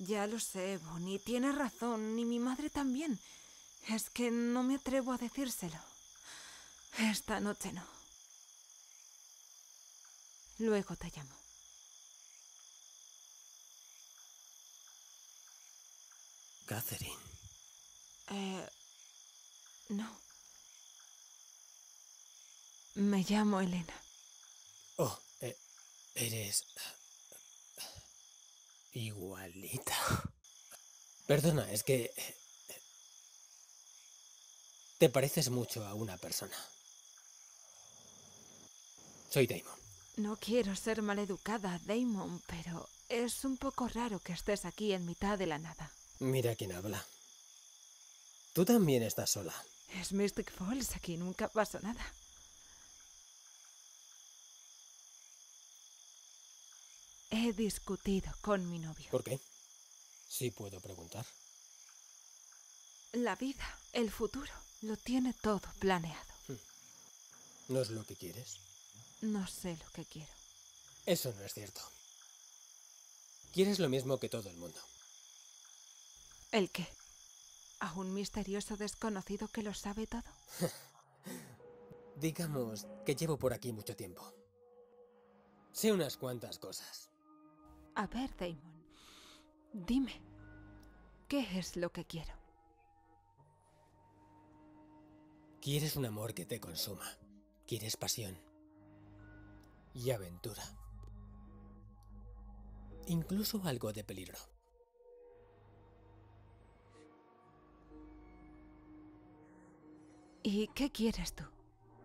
Ya lo sé, Bonnie, tienes razón, y mi madre también. Es que no me atrevo a decírselo. Esta noche no. Luego te llamo. Catherine. No. Me llamo Elena. Oh, eres... igualita. Perdona, es que... te pareces mucho a una persona. Soy Damon. No quiero ser maleducada, Damon, pero es un poco raro que estés aquí en mitad de la nada. Mira quién habla. Tú también estás sola. Es Mystic Falls, aquí nunca pasa nada. He discutido con mi novio. ¿Por qué? Sí puedo preguntar. La vida, el futuro, lo tiene todo planeado. ¿No es lo que quieres? No sé lo que quiero. Eso no es cierto. Quieres lo mismo que todo el mundo. ¿El qué? ¿A un misterioso desconocido que lo sabe todo? Digamos que llevo por aquí mucho tiempo. Sé unas cuantas cosas. A ver, Damon, dime, ¿qué es lo que quiero? Quieres un amor que te consuma. Quieres pasión. Y aventura. Incluso algo de peligro. ¿Y qué quieres tú?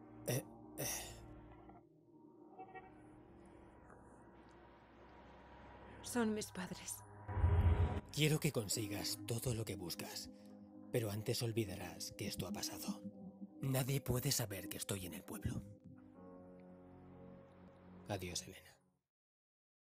Son mis padres. Quiero que consigas todo lo que buscas, pero antes olvidarás que esto ha pasado. Nadie puede saber que estoy en el pueblo. Adiós, Elena.